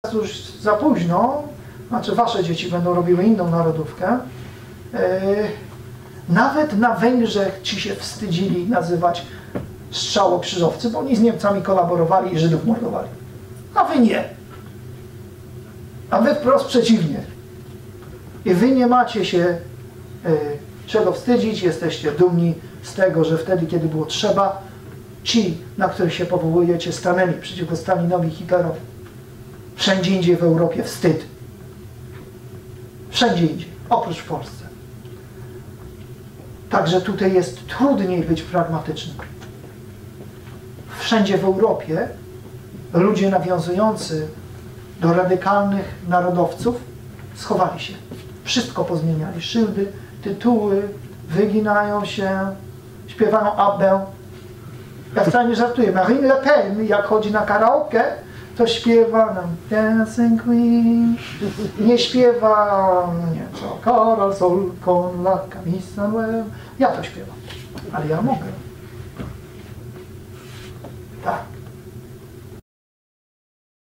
już za późno, znaczy wasze dzieci będą robiły inną narodówkę. Nawet na Węgrzech ci się wstydzili nazywać strzałokrzyżowcy, bo oni z Niemcami kolaborowali i Żydów mordowali. A wy nie. A wy wprost przeciwnie. I wy nie macie się czego wstydzić, jesteście dumni z tego, że wtedy, kiedy było trzeba, ci, na których się powołujecie, stanęli przeciwko Stalinowi i Hitlerowi. Wszędzie indziej w Europie wstyd. Wszędzie indziej, oprócz w Polsce. Także tutaj jest trudniej być pragmatycznym. Wszędzie w Europie ludzie nawiązujący do radykalnych narodowców schowali się. Wszystko pozmieniali. Szyldy, tytuły, wyginają się, śpiewają Abbę. Ja wcale nie żartuję. Marine Le Pen, jak chodzi na karaoke, to śpiewa nam Dancing Queen. Nie śpiewa, nie co, Coral Sol con la camisa nueva. Ja to śpiewam, ale ja mogę. Tak.